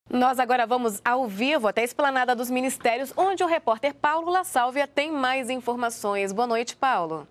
Nós agora vamos ao vivo até a Esplanada dos Ministérios, onde o repórter Paulo La Sálvia tem mais informações. Boa noite, Paulo.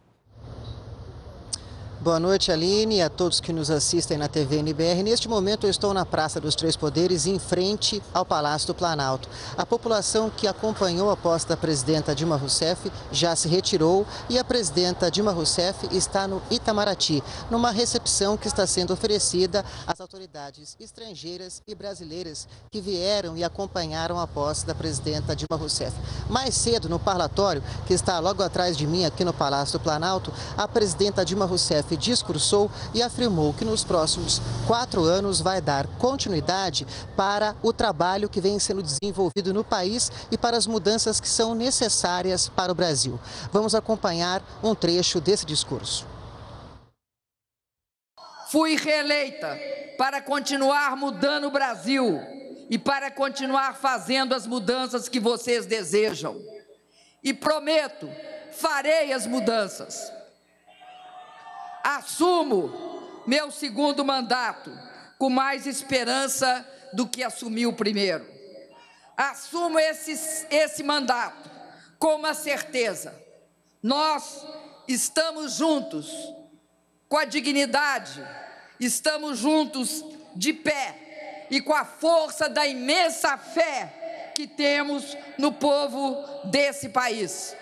Boa noite, Aline, e a todos que nos assistem na TV NBR. Neste momento eu estou na Praça dos Três Poderes, em frente ao Palácio do Planalto. A população que acompanhou a posse da presidenta Dilma Rousseff já se retirou e a presidenta Dilma Rousseff está no Itamaraty, numa recepção que está sendo oferecida às autoridades estrangeiras e brasileiras que vieram e acompanharam a posse da presidenta Dilma Rousseff. Mais cedo, no parlatório, que está logo atrás de mim, aqui no Palácio do Planalto, a presidenta Dilma Rousseff discursou e afirmou que nos próximos 4 anos vai dar continuidade para o trabalho que vem sendo desenvolvido no país e para as mudanças que são necessárias para o Brasil. Vamos acompanhar um trecho desse discurso. Fui reeleita para continuar mudando o Brasil e para continuar fazendo as mudanças que vocês desejam. E prometo, farei as mudanças. Assumo meu segundo mandato com mais esperança do que assumi o primeiro. Assumo esse mandato com uma certeza. Nós estamos juntos com a dignidade, estamos juntos de pé e com a força da imensa fé que temos no povo desse país.